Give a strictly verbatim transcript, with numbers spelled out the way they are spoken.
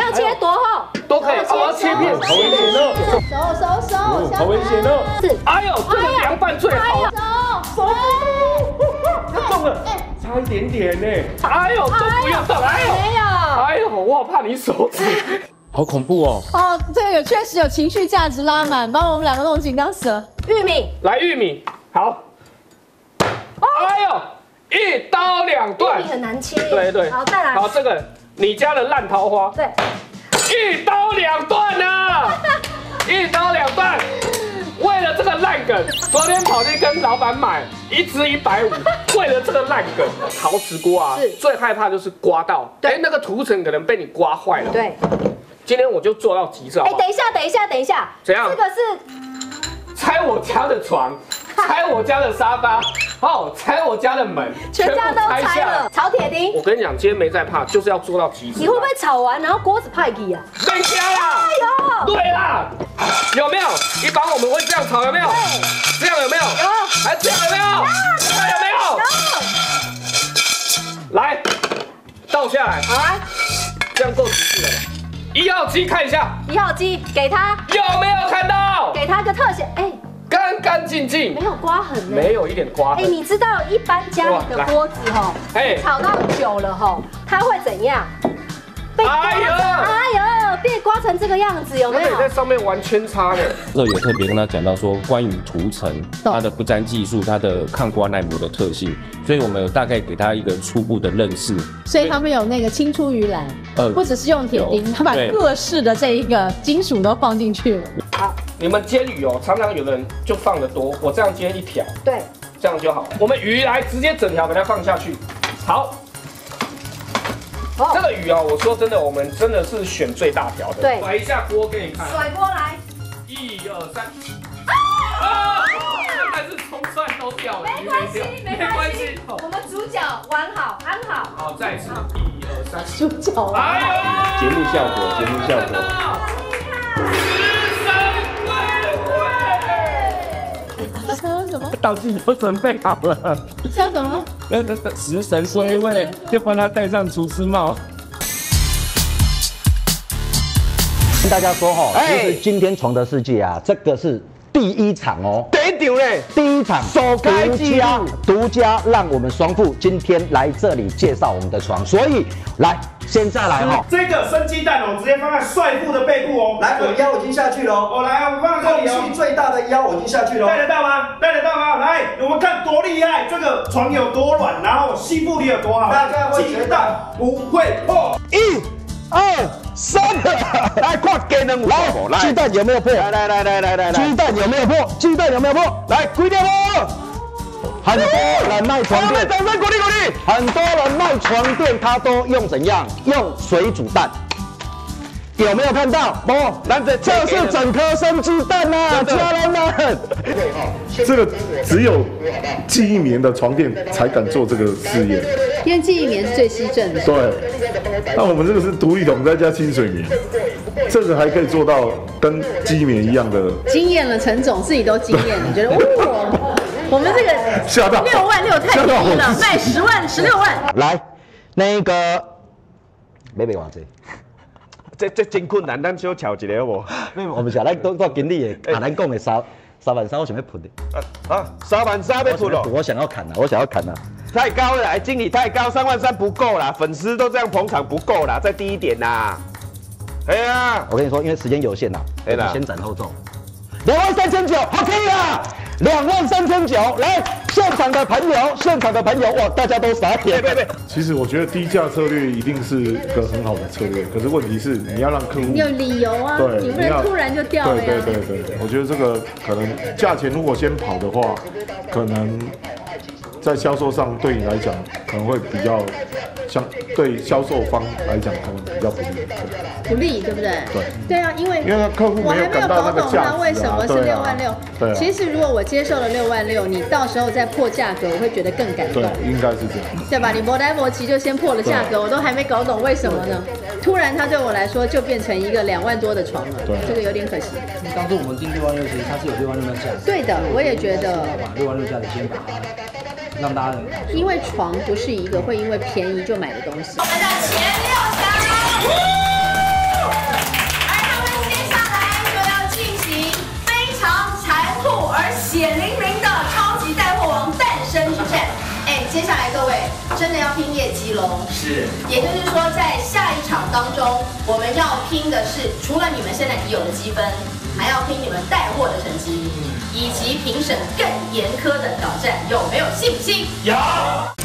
要切多厚？ 都可以，我要切片，好危险哦！ 手手手， 好危险哦！是，哎呦，这个凉拌最好。手手，要动了，差一点点呢。哎呦，都不用动，哎呦， 没有， 哎呦，我好怕你手指。 好恐怖哦！ 哦，这个有确实有情绪价值拉满，把我们两个弄紧张死了。 玉米， 来玉米，好。哎呦，一刀两断。 玉米很难切。 对对。 好，再来。 好，这个你家的烂桃花。 对。 一刀两断啊！一刀两断。为了这个烂梗，昨天跑去跟老板买一只一百五，为了这个烂梗，陶瓷锅啊，最害怕就是刮到，哎，那个涂层可能被你刮坏了。 对。 今天我就做到极致。哎， 等一下，等一下，等一下， 怎样？ 这个是拆我家的床，拆我家的沙发，哦，拆我家的门， 全家都拆了。炒铁钉。 我跟你讲，今天没在怕，就是要做到极致。 你会不会炒完然后锅子派给啊？ 没加啦。 哎呦。 对啦，有没有？一般我们会这样炒，有没有？这样有没有？有。还这样有没有？这样有没有？有。来，倒下来。好，这样够极致了吧？ 一号机看一下， 一号机给他有没有看到？ 给他个特写，哎， 干干净净， 没有刮痕呢， 没有一点刮痕。 哎，你知道一般家里的锅子哈，哎，炒到久了哈，它会怎样？被刮成，哎呦，被刮成这个样子，有没有？ 在上面玩圈叉的。 这有特别跟他讲到说，关于涂层它的不粘技术，它的抗刮耐磨的特性，所以我们有大概给他一个初步的认识。 所以他们有那个青出于蓝，呃，不只是用铁钉，他把各式的这一个金属都放进去了。 好，你们煎鱼哦，常常有的人就放得多，我这样煎一条， 对， 这样就好。我们鱼来直接整条给它放下去，好。 这个鱼啊，我说真的，我们真的是选最大条的。对，甩一下锅给你看。 甩锅来， 一二三。啊！但是葱蒜都掉了， 没关系，没关系。我们主角完好，安好。 好，再一次，一二三。 主角完好。 节目效果，节目效果。 像什么？ 道具都准备好了。 像什么？ 那那那食神归位，就帮他戴上厨师帽。 跟大家说哈，其实今天床的世界啊，这个是第一场哦。 第一场嘞， 第一场首开机啊， 独家让我们双父今天来这里介绍我们的床，所以来。 现在来哈， 这个生鸡蛋哦，直接放在帅父的背部哦。 来，我腰已经下去了哦。 哦，来，我放这里哦。 空气最大的腰我已经下去了。 带得到吗？带得到吗？来，我们看多厉害，这个床有多软，然后吸附力有多好。 大家会觉得不会破。 一、二、三，来看给能来， 鸡蛋有没有破？ 来来来来来来， 鸡蛋有没有破？鸡蛋有没有破？ 来，几点破？ 很多人卖床垫， 掌声鼓励鼓励。 很多人卖床垫，他都用怎样？用水煮蛋，有没有看到？不，这是整颗生鸡蛋呐，家人们。 这个只有记忆棉的床垫才敢做这个试验， 因为记忆棉是最稀正的。 对，那我们这个是独立桶再加清水棉，这个还可以做到跟记忆棉一样的。 惊艳了，陈总自己都惊艳了，觉得哇。 我们这个吓到六万六太低了，卖十万十六万。 来，那个没没往这， 这这真困难，咱小瞧一下好不？ 我们下来都都经理的，啊，咱讲的三三万三，我想要喷的。 啊，三万三要喷了， 我想要砍了，我想要砍了。 太高了，哎，经理太高，三万三不够啦，粉丝都这样捧场不够啦，再低一点啦。哎呀， 我跟你说，因为时间有限啦， 哎啦， 先斩后奏。两万三千九，好可以啦。 两万三千九，来现场的朋友，现场的朋友，哇，大家都傻眼。 对对对， 其实我觉得低价策略一定是个很好的策略，可是问题是你要让客户有理由啊， 对， 你不能突然就掉了呀。 对对对对，我觉得这个可能价钱如果先跑的话，可能在销售上对你来讲可能会比较像对销售方来讲可能比较不利。 不利，对不对？ 对。 对啊，因为因为客户我还没有搞懂他为什么是六万六。 对。 其实如果我接受了六万六，你到时候再破价格，我会觉得更感动。 对，应该是这样。 对吧？你磨来磨去就先破了价格，我都还没搞懂为什么呢？突然它对我来说就变成一个两万多的床了，对，这个有点可惜。 当初我们定六万六，其实它是有六万六的价。 对的，我也觉得。 把六万六价的先把它让大家。 因为床不是一个会因为便宜就买的东西。我们的前六强。 接下来各位真的要拼业绩喽。 是， 也就是说，在下一场当中，我们要拼的是除了你们现在已有的积分，还要拼你们带货的成绩，以及评审更严苛的挑战，有没有信心？ 有。